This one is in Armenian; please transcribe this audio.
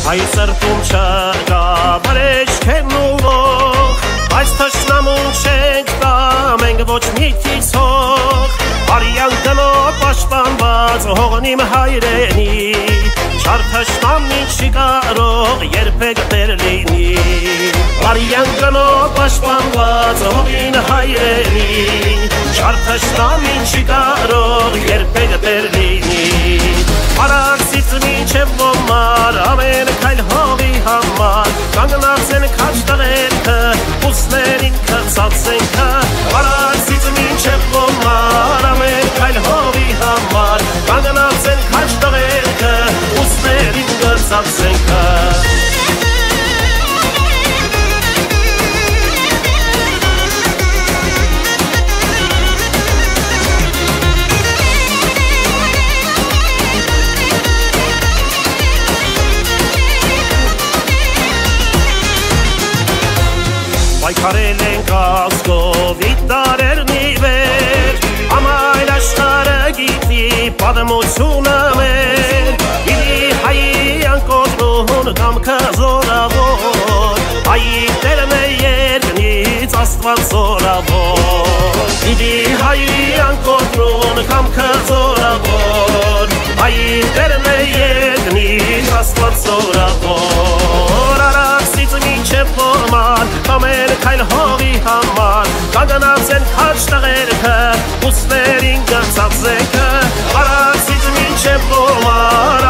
Այս սրտում չկա վրեժքեն ու ող, այս թշնամուն չենք տա մենք ոչ միտքից հող, արյան գնով պաշտպանված հողն իմ հայրենի, չար թշնամին չի կարող երբեք տեր լինի, արյան գնով պաշտպանված հողին հայրենի, չար թշնամին չի կարող երբեք տեր լինի, Արաքսից մինչև ոմար, ամեն քայլ հողի համար, կանգնած են քաջ տղերքը, ուսներին քծած ենքը, Արաքսից մինչև ոմար, ամեն քայլ հողի համար, կանգնած են քաջ տղերքը, ուսներին քծած ենքը Պայքարել ենք ազգով իդարերն ի վեր, ամայլ աշխարը գիտի պատմությունը մեր, իլի հայի անկոտրուն կամքը զորավոր, հայի տերն է երկնից աստված զորավոր, իլի հայի անկոտրուն կամքը զորավոր, հայի տերն է երկնից աստված զորավոր, Արաքսից մինչև ոմար, ամեն քայլ հողի համար, կանգնած են քաջ տղերքը, ուսներին գծած ենքը, Արաքսից մինչև ոմար,